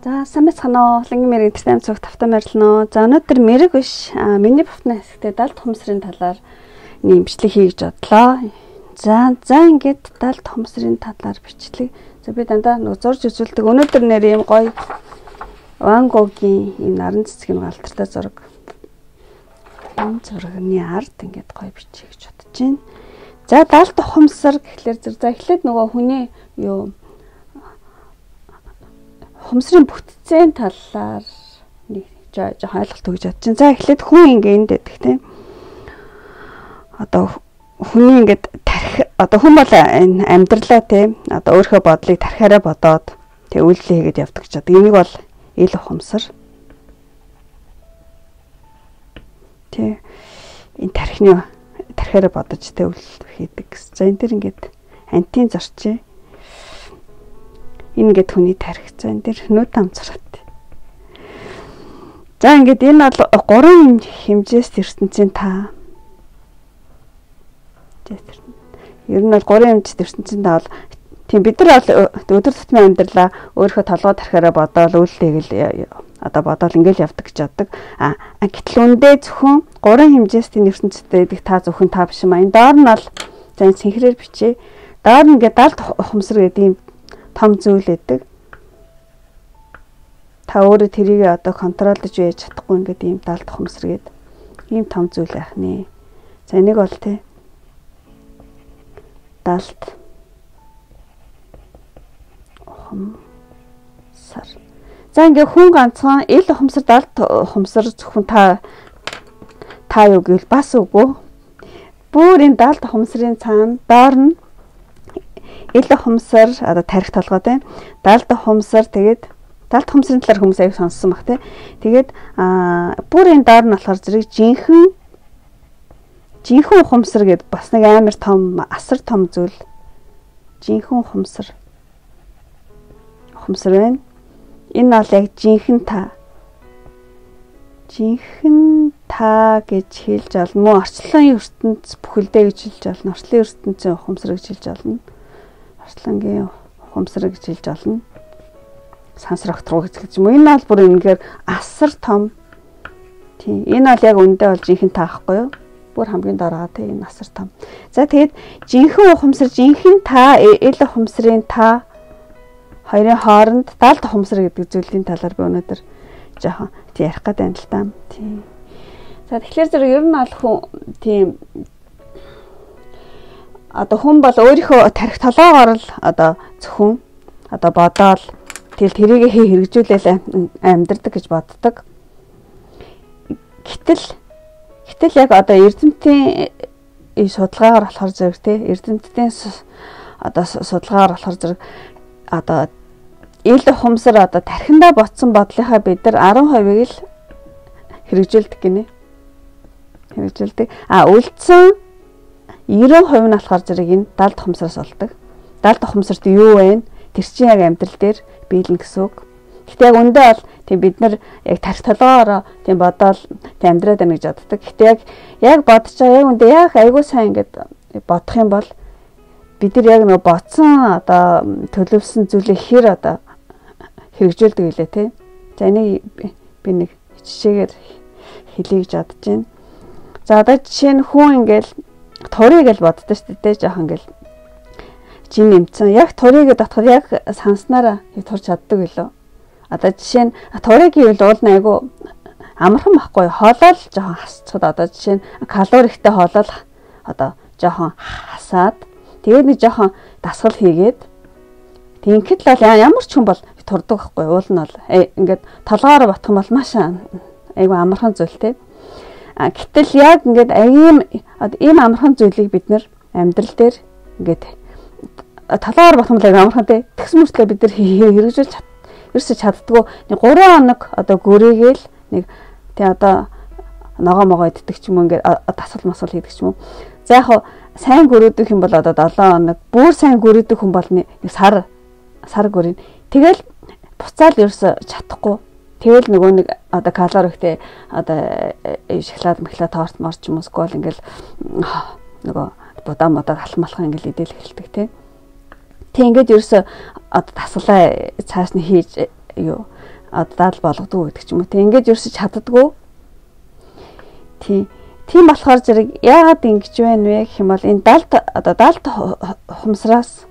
За сайн байна уу? Лингийн мэрэг интернет цог тавтан байрлана уу? За өнөөдөр мэрэг биш. Миний бавтны хэсэгтээ далд хумсрын талаар нэмжлэг хийж бодлоо. За ингээд далд хумсрын талаар бичлэг. За би дандаа нэг зурж үзүүлдэг. Өнөөдөр нэр юм гоё Ван Гогийн энэ наран цэцгийн галтартай зураг. Энэ зурагны ард ингээд гоё бичих гэж бодож байна. За далд хумсар гэхлээр за эхлээд нөгөө хүний юу хумсрын бүтцийн талаар нэг жоохон ойлголт өгч чадчихсан. За эхлээд хүн ингээ энд байдаг тийм. Одоо хүний ингээд тарих одоо хүн бол амьдралаа тийм. Одоо өөрийнхөө бодлыг тарихаараа бодоод тэг үйлдэл хийгээд явдаг ч. Энийг бол ил хумсар. Тэг энэ тарихаараа бодож тэг үйлдэл хийдэг. За энэ төр ингээд антийн зорчээ. Энэ ингээд хүний тархицсан дээр нүд амцраад. За ингээд энэ бол 3 хэмжээс ертөнцийн та. Ер нь бол 3 хэмжээс ертөнцийн та бол тийм бид нар бол өдөр тутмын амьдралаа өөрийнхөө толгой тархиараа бодоол үйлдэл одоо бодоол ингээд явдаг гэж боддог. Гэтэл үндэ зөвхөн 3 хэмжээс тийм ертөнцтэй байдаг та зөвхөн та биш юм. Энэ доор нь бол за энэ цэнхрээр бичээ. Доор нь ингээд далд хумсар гэдэг юм том зүйл байдаг. Та өөрөө тэрийг одоо контролдож байж чадахгүй ингээд ийм далд хумсар гэдэг ийм том зүйл байх нэ. За энийг бол тэ далд хумсар. За ингээд хүн ганцхан ил хумсар далд хумсар зөвхөн та юу гэвэл бас үгүй. Бүр энэ далд хумсрын цаана доор нь ил хумсар одоо тарих толгой тийм далд хумсар тэгээд далд хумсрын талаар хүмүүс аяг сонссон баг тийм тэгээд бүр энэ доор нь болохоор зэрэг жинхэнэ хумсар гэдэг бас нэг амар том асар том зүйл жинхэнэ хумсар байна. Энэ бол яг жинхэнэ та гэж хэлж олно мөн орчлон ертөнц бүхэлдээ гэж хэлж олно орчлон ертөнцийн хумсар гэж хэлж олно. Арслангийн хумсар гэж хэлж олно. Сансар огтруу гэж юм. Энэ бол бүр үнэхээр асар том. Тийм. Энэ бол яг үндэ бол жинхэнэ таахгүй юу? Бүр хамгийн дороо тийм энэ асар том. За тэгээд жинхэнэ хумсар, жинхэнэ та, ил хумсрын та хоёрын хооронд далд хумсар гэдэг зүйлийн талаар би өнөөдөр жоохон ярих гэдэг юм л та. Тийм. За тэгэхээр зэрэг ер нь бол хүн тийм одоо хүн бол өөрийнхөө тарих толгоогоор л одоо зөвхөн одоо бодоол тэрийг хэрэгжүүлэл амьдрдаг гэж боддог. Гэтэл яг одоо эрдэмтдийн судалгаагаар болохоор зэрэг тий эрдэмтдийн одоо судалгаагаар болохоор зэрэг одоо ил хумсар одоо тархиндаа ботсон бодлынхаа бид нар 10%-ийг л хэрэгжүүлдэг гинэ. Хэрэгжүүлдэг. Үлдсэн 90% нь болохоор зэрэг энэ далд хумсараас болдог. Далд хумсарт юу вэ? Тэр чинь яг амьдрал дээр биелнэ гэсэн үг. Гэтэ яг үндэ бол тийм бид нар яг тарих толгоороо тийм бодоол тийм амьдраад байна гэж боддог. Гэтэ яг бодож байгаа яг үндэ яг айгуу сайн ингээд бодох юм бол бид нар яг нэг бодсон одоо төлөвлөсөн зүйлээ хэр одоо хэрэгжүүлдэг үлээ тий. За энийг би нэг жишээгээр хэлье гэж бодож байна. За одоо жишээ нь хүн ингээд турыг л боддоо шүү дээ жоох ингээл жин нэмцэн яг турыг дотоход яг санснараа турч чаддаг билүү. Одоо жишээ нь турыг гэвэл уулна айгу амархан байхгүй хоолол жоохон хасцад одоо жишээ нь калорихтэй хоолол одоо жоохон хасаад тэгээд нэг жоохон дасгал хийгээд тэгэхэд л ямар ч хүн бол турдаг байхгүй уулна бол ингээд толгоороо ботох юм бол маш айгу амархан зүйл те. Гэтэл яг ингээд ийм амархан зүйлийг бид нэр амьдрал дээр ингээд талаар бахмал амархан те тэгс мөртлөө бид нар хэрэгжүүлж ерөөсөж чаддгүй 3 хоног одоо гүрээгээл нэг тий одоо ногоо могоо иддэг ч юм уу ингээд тасгал масгал хийдэг ч юм уу. За яг сайн гүрээдэх юм бол одоо 7 хоног бүр сайн гүрээдэх хүн бол нэг сар гүрийн тэгэл буцаал ерөөсө чадахгүй. Тэгэл нөгөө нэг одоо калорихтэй одоо шоколад торт морч юм уу скол ингээл нөгөө будаа модаа халмалхан ингээл идэл эхэлдэг тий. Тэг ингээд ерөөсө одоо тасгалаа цааш нь хийж юу дал болгодог гэдэг ч юм уу. Тэг ингээд ерөөсөж чаддаггүй. Тийм болохоор зэрэг яагаад ингэж байна вэ гэх юм бол энэ далд хумсраас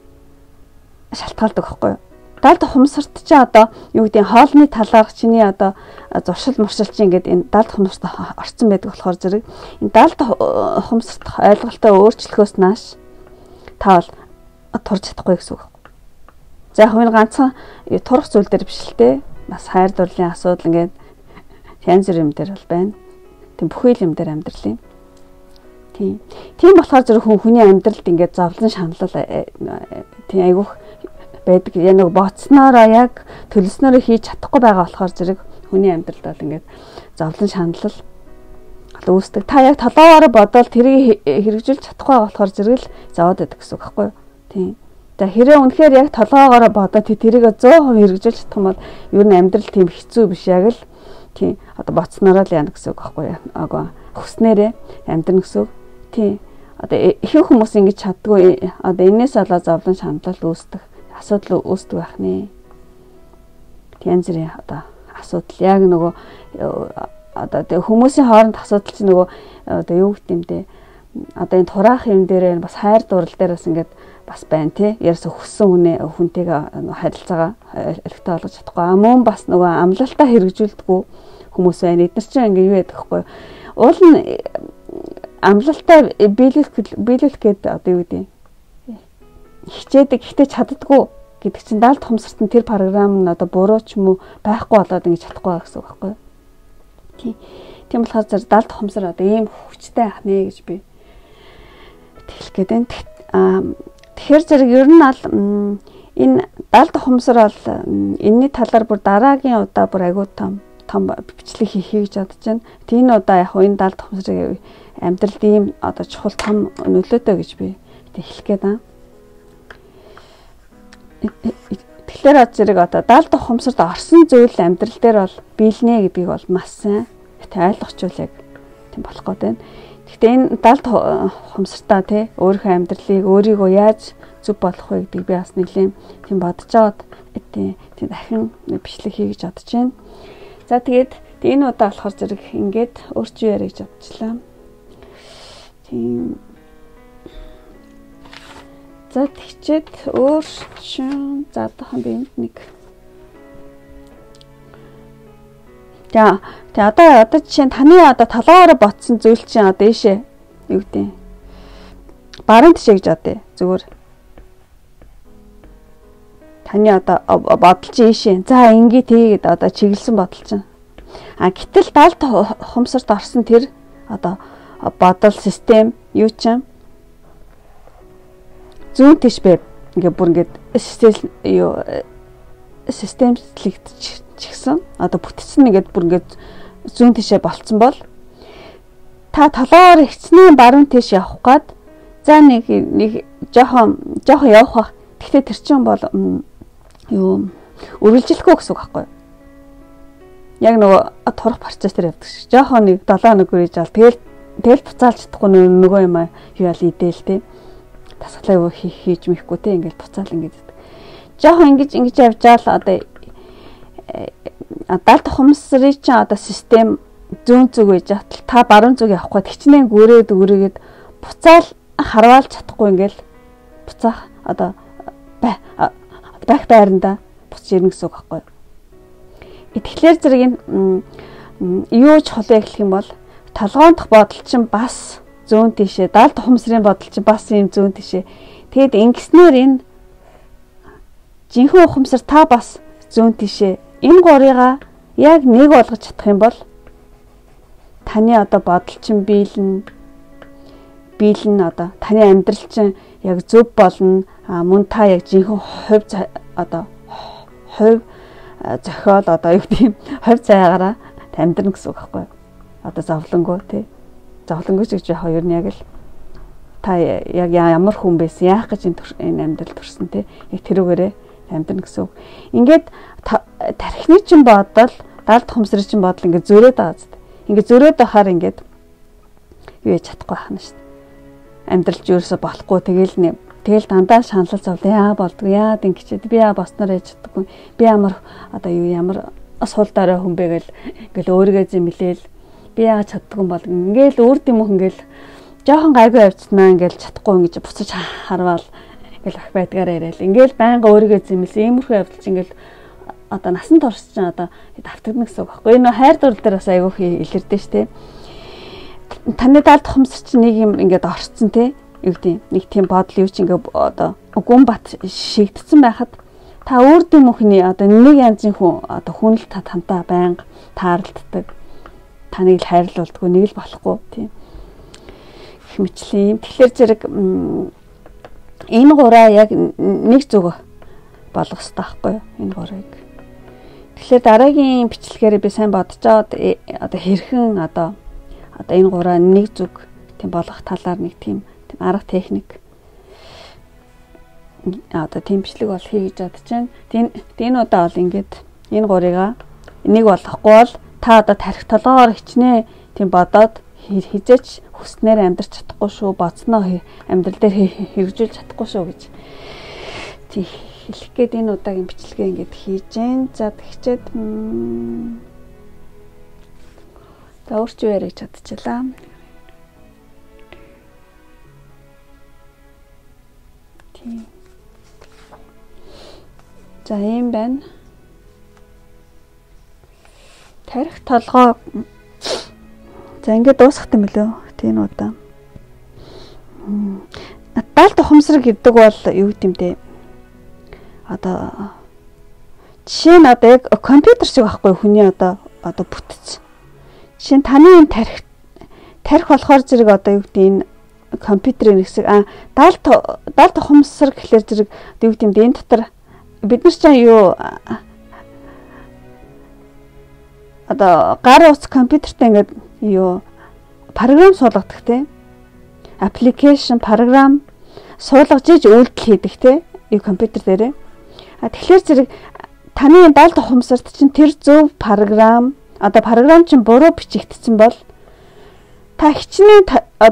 шалтгаалдаг байхгүй юу? Далд хумсарт чи одоо юу гэдэг хоолны талаарх чиний одоо зуршил муршил чи ингээд энэ далд хумсарт орцсон байдаг болохоор зэрэг энэ далд хумсарт ойлголтоо өөрчлөхөөс нааш та бол турж чадахгүй гэсэн үг. За яг энэ ганцхан турах зүйл дээр биш л те. Бас хайр дурлалын асуудал ингээд янз бүр юм дээр бол байна. Тийм бүхэл юм дээр амьдралын. Тийм болохоор зэрэг хүний амьдралд ингээд зовлон шаналл тийм айгүйх байдаг. Яг нэг боцноороо яг төлснөөрөө хийж чадахгүй байгаа болохоор зэрэг хүний амьдралд бол ингээд зовлон шаналл үүсдэг. Та яг толгоороо бодоод тэрийг хэрэгжүүлж чадахгүй байгаа болохоор зэрэг л зовоод байдаг гэсэн үг байхгүй юу? Тийм. За хэрэг үнэхээр яг толгоогоороо бодоод тэрийг 100% хэрэгжүүлж чадах юм бол ер нь амьдрал тийм хэцүү биш яг л тийм одоо боцноороо л яана гэсэн үг байхгүй юу? Агуу хүснээрээ амьдрна гэсэн үг. Тийм. Одоо ихэнх хүмүүс ингэж чаддгүй одоо энэс болоо зовлон шаналл үүсдэг. Асуудал үүсдэг байх нэ. Янз бүрийн одоо асуудал яг нөгөө одоо тэг хүмүүсийн хооронд асуудал чинь нөгөө одоо юу гэдэг юм те одоо энэ тураах юм дээр бас хайр дуурал дээр бас ингээд бас байна тий. Ярс өссөн хүнтэйгээ харилцаагаа элэгтэй олгож чадахгүй. Мөн бас нөгөө амлалтаа хэрэгжүүлдэггүй хүмүүс байна. Эдгээр чинь ингээд юу яадаг вэ? Уул нь амлалтаа биелүүлэх гэдэг одоо юу гэдэг хичээдэг гэхдээ чаддаггүй гэдэг чинь далд хумсарт нь тэр програм нь одоо буруу ч юм уу байхгүй болоод ингэж чадахгүй байгаа гэсэн үг байхгүй юу? Тийм болохоор зэрэг далд хумсар одоо ийм хүчтэй ах нэ гэж би хэлэх гээд байна. Тэгэхээр зэрэг ер нь аль энэ далд хумсар бол энэний талаар бүр дараагийн удаа бүр айгүй том бичлэг хийх гэж бодож байна. Тийм удаа яг энэ далд хумсрыг амьдралд ийм одоо чухал том нөлөөтэй гэж би хэлэх гээд байна. Тэгэхээр зэрэг одоо далд хумсарт орсон зүйл амьдрал дээр бол биелнэ гэдгийг бол маш сайн ойлгочул яг тийм болох гээд байна. Гэхдээ энэ далд хумсартаа тий өөрийнхөө амьдралыг өөрийгөө яаж зүв болох вэ гэдгийг би бас нэлийн тийм бодож аваад тийм дахин бичлэг хий гэж бодож байна. За тэгээд энэ удаа болохоор зэрэг ингээд өөрчн яриа гэж бодчихлаа. Тийм. За тэгчээд өөрчн за одоохон би энд нэг Тэгээ одоо жишээ нь таны одоо толгоороо ботсон зүйл чинь одоо ийшээ юу гэдэг барын тишээ гэж бодъё зүгээр таны одоо бодол чинь ийшээ за ингээ тэгээд одоо чиглэсэн бодол чинь гэтэл далд хумсарт орсон тэр одоо бодол систем юу чинь зүүн тиш бэ ингээ бүр ингээ системчлэгдчихсэн одоо бүтцэн нэгэд бүр ингээ зүүн тишээ болцсон бол та толгоор ихцнээ баруун тиш явах гад за нэг жоохон явах бах. Гэхдээ тэр чинь бол юу үргэлжлэхгүй гэсэн үг байхгүй юу? Яг нөгөө турах процесс дээр явдаг шиг. Жоохон нэг 7 хоног үрэж ал тэгэл буцаалж чадахгүй нөгөө юм юу ял идээл те. Тасгалаа хийж мэхгүй те ингээл буцаал ингээд. Жоохон ингэж явжаал одоо далд хумсрын чинь одоо систем зүүн зүг байж атал та баруун зүг явахгүй тэгчнээ гүрээгээд буцаал харваалж чадахгүй ингээл буцаах одоо байх байранда буцаж ирнэ гэсэн үг байхгүй юу. Тэгэхээр зэрэг юу чухал вэ гэх юм бол толгоон дахь бодол чинь бас зүүн тишээ далд хумсрын бодол чинь бас ийм зүүн тишээ. Тэгэд ингэснээр энэ жинхэнэ ухамсар та бас зүүн тишээ энэ гурыгаа яг нэг болгож чадах юм бол таны одоо бодол чинь биелнэ одоо таны амьдрал чинь яг зөв болно мөн та яг жинхэнэ хувь зохиол одоо юу гэдэм хувь заагаараа амьдрна гэсэн үг байхгүй юу? Одоо зовлонгоо тий зовлонгоо гэж яг хоёр нь яг л та яг ямар хүн байсан яах гэж энэ амьдрал төрсөн тий яг тэрүүгээрээ амьдрна гэсэн үг. Ингээд тархины чинь бодол далд хумсрын чинь бодол ингээд зөрөөд байгаа зү. Ингээд зөрөөд байхаар ингээд юу яж чадахгүй байна шүү дээ. Амьдралч ерөөсө болохгүй тэгэл Тэгэл дандаа шаналл зовлоо. Яа болдгоо. Яад ингэчээд би босноор яж чаддаггүй. Би ямар ямар сул дараа хүн бэ гэл ингээл өөрийгөө зэмлээл би яагаад чаддгүй бол ингээл үрд юм уу ингээл жоохон гайгүй авцснаа ингээл чадахгүй ингэж буцаж харвал ингээл ах байдгаараа яриад ингээл байнга өөрийгөө зэмлсэн иймэрхүү явдал чинь ингээл насан турш чинь давтагдана гэсэн үг байхгүй. Энэ хайр дурлал дээр бас айгүйх илэрдэ штэ. Таны даалт хумсар чинь нэг юм ингээд орцсон те. Юу гэдэг нэг тийм бодол юу ч ингээд гүн бат шигдсэн байхад та өөрд юм хүний нэг янзын хүн хүн л тантай байнга таарлддаг. Таныг л хайрлуулдаггүй нэг л болохгүй тийм. Их мэтлээ. Тэгэхээр зэрэг энэ гураа яг нэг зүг болгох хэрэгтэй байхгүй юу? Энэ гурыг. Тэгэхээр дараагийн бичлэгээр би сайн бодож байгаа хэрхэн энэ гураа нэг зүг тийм болгох талаар нэг тийм арга техник тийм бичлэг бол хийж чадж байна. Энэ удаа бол ингээд энэ гурыгаа нэг болохгүй бол та тарих толгоогоор хичнээн тийм бодоод хизээч хүснээр амьдрч чадахгүй шүү, боцноо амьдрал дээр хэрэгжүүлж чадахгүй шүү гэж тийм хэлэх гээд энэ удаагийн бичлэгээ ингээд хийж гэн. За тэгчээд за өөрчөө ярих чадчихлаа. Тийм. За юм байна. Тарих толгой. За ингээд дуусгах юм лөө. Тийм удаа. Даалт ухамсар гэдэг бол юу гэдэм бэ? Жишээ нь яг компьютер шиг байхгүй хүний бүтц. Жишээ нь таны энэ тарих болохоор зэрэг юу гэдэг энэ компьютерийн хэсэг даалт ухамсар гэхэлэр зэрэг юу гэдэм бэ? Энэ дотор бид нар ч юу гар утас компьютертэй ингээд юу програм суулгадаг те. Application програм суулгаж иж үйлдэл хийдэг те. И компьютер дээрээ. Тэгэхээр зэрэг таны даалт ухамсарт чинь тэр зөв програм програм чинь буруу бичигдсэн бол та хичнээн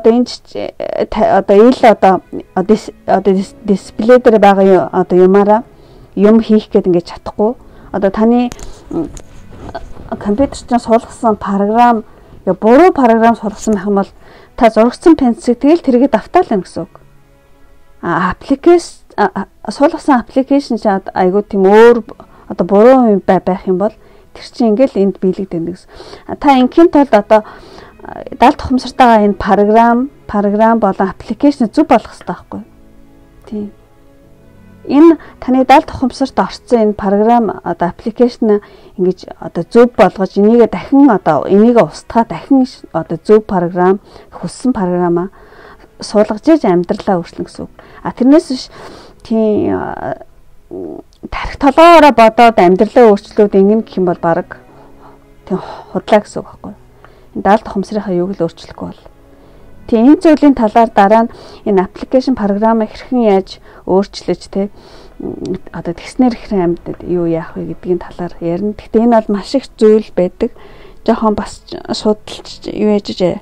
дисплей дээр байгаа юмараа юм хийх гээд ингээд чадахгүй. Таны компьютер чинь суулгасан програм буруу програм суулгасан байх юм бол та зургсан пенсиг тэгэл тэргээ давтаална гэсэн үг. Аппликейшн суулгасан аппликейшн чинь айгуу тийм өөр буруу юм байх юм бол тэр чинь ингээл энд биелэгдэнэ гэсэн. Та ингийн тулд даалт ухамсартайгаа энэ програм болон аппликейшн зөв болгох хэрэгтэй байхгүй. Тийм. Энэ таны даалт ухамсарт орсон энэ програм аппликейшн ингэж зөв болгож энийг дахин энийг устгаа дахин зөв програм хүссэн програмаа суулгаж иж амьдралаа өөрчлөн гэсэн үг. Тэрнээс биш тийм тарих толгоороо бодоод амьдралаа өөрчлөөд ингэн гэх юм бол баг тийм худлаа гэсэн үг байхгүй. Энэ даалт ухамсарынхаа юуг л өөрчлөхгүй бол. Тийм энэ зүйлийн талаар дараа нь энэ аппликейшн програмыг хэрхэн яаж өөрчлөж те тэгснэр хэрхэн амьд юу яах вэ гэдгийн талаар ярина. Гэхдээ энэ бол маш их зүйл байдаг. Жохон бас судалж юу яжж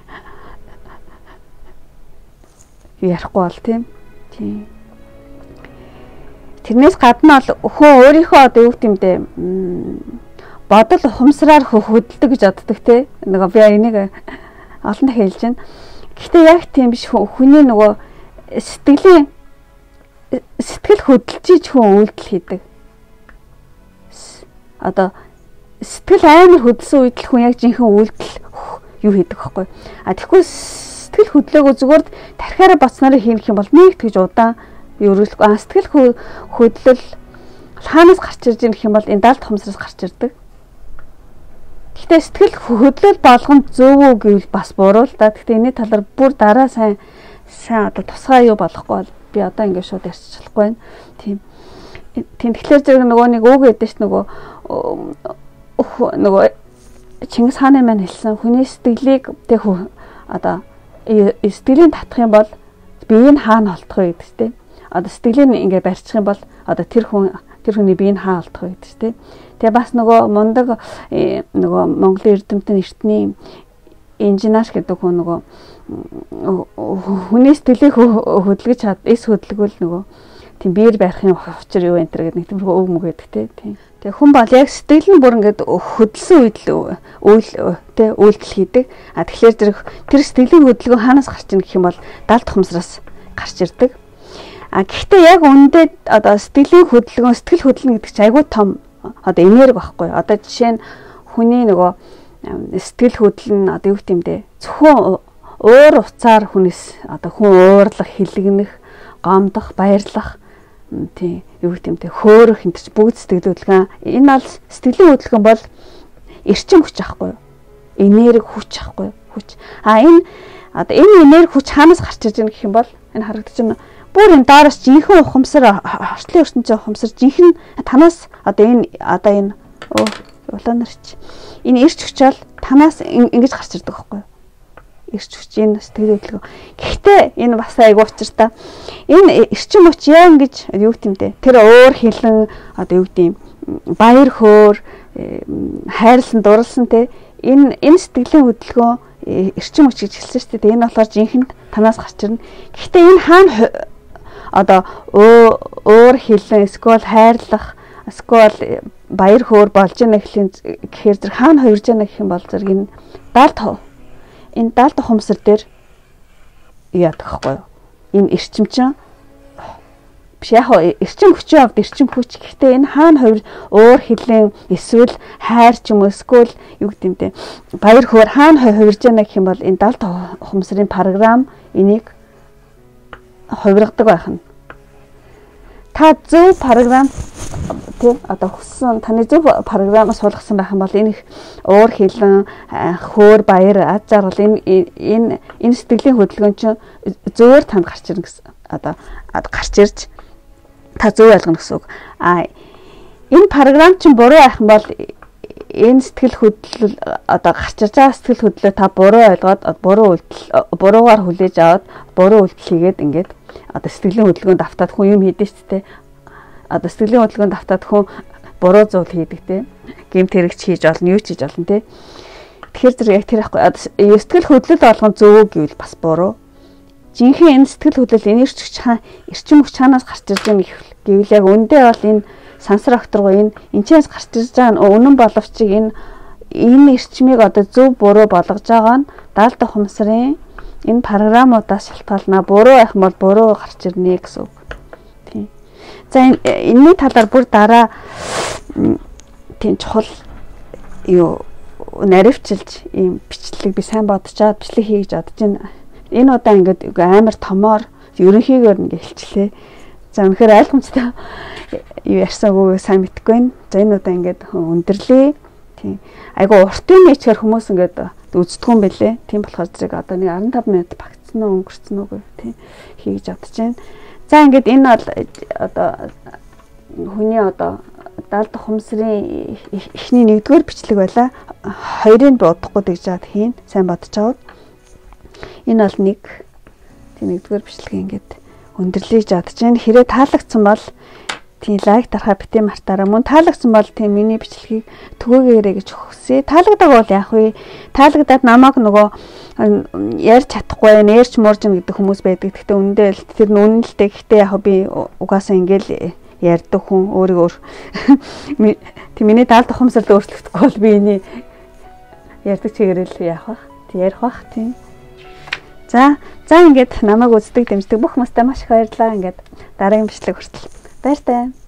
ярихгүй бол тийм. Тэрнээс гадна бол хүн өөрийнхөө юу гэмдэ бодол ухамсараар хөдөлдөг гэж боддог те. Нөгөө би энийг олон дахин хэлж байна. Гэхдээ яг тийм биш хүний нөгөө сэтгэл хөдлөж иж хүн үйлдэл хийдэг. Сэтгэл амар хөдөлсөн үед л хүн яг жинхэнэ үйлдэл юу хийдэг байхгүй. Тэгэхгүй сэтгэл хөдлөөгөө зүгээр тархиараа боцнороо хийх юм бол нэг тэгж удаан өрөөлөхгүй. Сэтгэл хөдлөл хаанаас гарч ирж байгаа юм бол энэ даалт ухамсараас гарч ирдэг. Гэхдээ сэтгэл хөдлөл болгон зөв үү гэвэл бас буруу л да. Гэхдээ энэ талаар бүр дараа сайн тусгай юу болохгүй бол би ингээд шууд ярьчих болохгүй байна. Тийм. Тэгэхээр зэрэг нөгөө нэг үг гэдэг чинь нөгөө Чингис хааны маань хэлсэн хүний сэтгэлийг сэтгэлийн татах юм бол бие нь хаана холдох вэ гэдэг тийм. Сэтгэлийг ингээд барьчих юм бол тэр хүний бие нь хаана холдох вэ гэдэг тийм. Тэгээ бас нөгөө мундаг нөгөө Монголын эрдэмтэн эртний инженеер гэдэг хүн нөгөө хүний сэтгэлийг хөдөлгөж чад эс хөдөлгөөл нөгөө тийм биер барихын учир юу энэ төр гэдэг нэг тиймэрхүү үг мөг гэдэг тийм. Тэгээ хүн бол яг сэтгэл нь бүр ингээд хөдөлсөн үед л үйлдэл хийдэг. Тэгэхээр тэр сэтгэлийн хөдөлгөөн хаанаас гарч ийн гэх юм бол далд хумсраас гарч ирдэг. Гэхдээ яг үндэ одоо сэтгэл хөдлөн гэдэг чинь айгүй том одоо энерги байхгүй. Одоо жишээ нь хүний нөгөө сэтгэл хөдлөн одоо юу гэмдэ зөвхөн уур уцаар хүнээс одоо хүн уурлах, хилэгнэх, гомдох, баярлах тийм юу гэмдэ хөөрөх энэ бүгд сэтгэл хөдлөн. Энэ бол сэтгэлийн хөдлөн бол эрчим хүч аахгүй юу? Энерги хүч аахгүй юу? Хүч. Энэ энерги хүч хаанаас гарч ирж байгаа гэх юм бол энэ харагдаж байна. Бүр энэ доороос жинхэнэ ухамсар орчлын ертөнцийн ухамсар жинхэнэ танаас энэ улаанарч энэ эрч хүчэл танаас ингэж гарч ирдэг байхгүй юу? Эрч хүч энэ сэтгэл хөдлөлгөө. Гэхдээ энэ бас айгуу учиртай. Энэ эрчим хүч яа ингэж юу гэмтэй тэр уур хилэн одоо юу гэдэм баяр хөөр хайрлан дурлсан те энэ сэтгэлийн хөдөлгөөн эрчим хүч гэж хэлсэн шүү дээ. Энэ болохоор жинхэнэ танаас гарч ирнэ. Гэхдээ энэ хаана одоо уур хилэн эсвэл хайрлах эсвэл баяр хөөр болж яана гэхээр зэрэг хаана хувирж яана гэх юм бол зэрэг энэ далд хумсар дээр яадаг байхгүй юу? Энэ эрчим чинь биш яг эрчим хүчийн хувьд эрчим хүч. Гэхдээ энэ хаана хувир уур хилэн эсвэл хайр ч юм уу эсвэл юу гэмтэй баяр хөөр хаана хувирж яана гэх юм бол энэ далд хумсарын програм энийг хувиргадаг байх нь. Та зөв програм тий одоо хүссэн таны зөв програмаас суулгасан байх юм бол энэ уур хилэн хөөр баяр аз жаргал энэ сэтгэлийн хөдөлгөөн чинь зөвөр танд гарч ирнэ гэсэн одоо гарч ирж та зөв ойлгоно гэсэн үг. Энэ програм чинь буруу байх юм бол энэ сэтгэл хөдлөл одоо гарч ирж байгаа сэтгэл хөдлөлөө та буруу ойлгоод буруугаар хүлээж аваад буруу үйлдэл хийгээд ингээд одоо сэтгэлийн хөдөлгөөнд автаад хүн юм хийдэж шүү дээ. Одоо сэтгэлийн хөдөлгөөнд автаад хүн буруу зүйл хийдэг те. Гэмт хэрэгч хийж олно, юу ч хийж олно те. Тэгэхээр зэрэг яг тэр байхгүй. Одоо сэтгэл хөдлөл болгон зөв гэвэл бас буруу. Жинхэнэ энэ сэтгэл хөдлөл эрчим хүч чанаас гарч ирж байгаа гэвэл яг үндэ бол энэ сансар окторгоо энэчээс гарч ирж байгаа үнэн боловч энэ эрчмийг одоо зөв буруу болгож байгаа нь далд ухамсарын энэ програмуудаас шалтгаална. Буруу байх юм бол буруу гарч ирнэ гэсэн үг. Тийм. За энэний талаар бүр дараа тийм чухал юу наривчилж ийм бичлэг би сайн бодчоод бичлэг хийж бодож байна. Энэ удаа ингээд амар томоор ерөнхийгээр ингээ хэлчлээ. За үнэхээр ойлгомжтой юу ярьсан үгүй сайн мэдэхгүй байна. За энэ удаа ингээд өндөрлөө. Тийм. Айгу уртын нэчээр хүмүүс ингээд үздэг юм бэлээ. Тийм болохоор зэрэг одоо нэг 15 минут багтсан уу өнгөрцөн үгүй тийм хийж бодож байна. За ингээд энэ бол одоо хүний одоо далд ухамсарын эхний 1-р бичлэг байлаа. 2-ыг бодохгүй тэгж жаад хийн сайн бодож аваад. Энэ бол тийм 1-р бичлэг ингээд өндөрлөж жадж байна. Хэрэг таалагдсан бол тийм лайк дарахаа битээ мартаарай. Мөн таалагдсан бол тийм миний бичлэгийг түгээгээрэй гэж хүсье. Таалагддаг бол яах вэ? Таалагдаад намайг нөгөө ярьж чадахгүй, нэрч мууржин гэдэг хүмүүс байдаг. Гэхдээ үндэ тэр үнэнэлтэй. Гэхдээ яг би угаасаа ингээл ярьдаг хүн өөрийгөө тийм миний далд ухамсарт өөрчлөгдөхгүй бол би энийг ярьдаг чигээрэл яах вэ? Тэг ярих бах тийм. За ингээд намайг үздэг дэмждэг бүх хүмүүстээ маш их баярлалаа. Ингээд дараагийн бичлэг хүртэл баяртай.